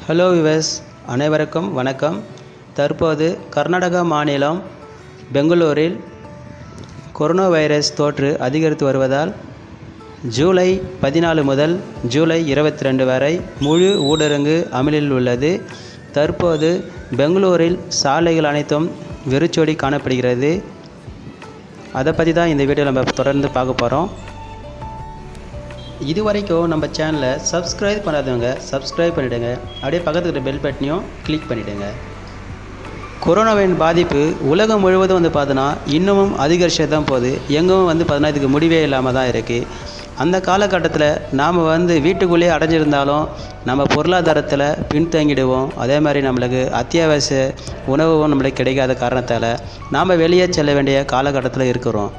Hello viewers, அனைவருக்கும் வணக்கம். தற்போது கர்நாடகா மாநிலம் பெங்களூரில் கொரோனா வைரஸ் தொற்று அதிகரித்து வருவதால் ஜூலை 14 முதல் ஜூலை 22 வரை முழு ஊரடங்கு அமலில் உள்ளது. தற்போது பெங்களூரில் சாலைகள் அனைத்தும் வெறிச்சோடி காணப்படுகிறது. அதை பற்றி தான் இந்த வீடியோவில் நம்ம தொடர்ந்து பார்க்க போகிறோம். இது வரைக்கும் நம்ம சேனலை சப்ஸ்கிரைப் பண்ணாதவங்க சப்ஸ்கிரைப் பண்ணிவிடுங்க. அப்படியே பக்கத்தில் இருக்கிற பெல் பட்டனையும் கிளிக் பண்ணிவிடுங்க. கொரோனாவின் பாதிப்பு உலகம் முழுவதும் பார்த்தோன்னா இன்னமும் அதிகரிச்சு தான் போகுது. எங்கும் பார்த்தோன்னா இதுக்கு முடிவே இல்லாமல் தான் இருக்குது. அந்த காலகட்டத்தில் நாம் வீட்டுக்குள்ளேயே அடைஞ்சிருந்தாலும் நம்ம பொருளாதாரத்தில் பின்தங்கிடுவோம். அதே மாதிரி நம்மளுக்கு அத்தியாவசிய உணவும் நம்மளுக்கு கிடைக்காத காரணத்தால் நாம் வெளியே செல்ல வேண்டிய காலகட்டத்தில் இருக்கிறோம்.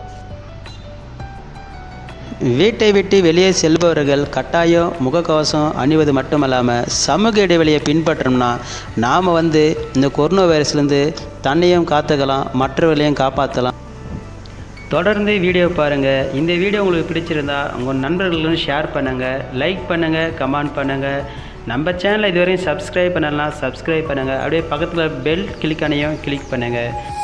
வீட்டை விட்டு வெளியே செல்பவர்கள் கட்டாயம் முகக்கவசம் அணிவது மட்டுமல்லாமல் சமூக இடைவெளியை பின்பற்றோம்னா நாம் இந்த கொரோனா வைரஸ்லேருந்து தன்னையும் காத்துக்கலாம், மற்றவர்களையும் காப்பாற்றலாம். தொடர்ந்து வீடியோ பாருங்கள். இந்த வீடியோ உங்களுக்கு பிடிச்சிருந்தா உங்கள் நண்பர்களும் ஷேர் பண்ணுங்கள், லைக் பண்ணுங்கள், கமெண்ட் பண்ணுங்கள். நம்ம சேனலை இதுவரையும் சப்ஸ்கிரைப் பண்ணலாம், சப்ஸ்கிரைப் பண்ணுங்கள். அப்படியே பக்கத்தில் பெல் கிளிக்கானையும் கிளிக் பண்ணுங்கள்.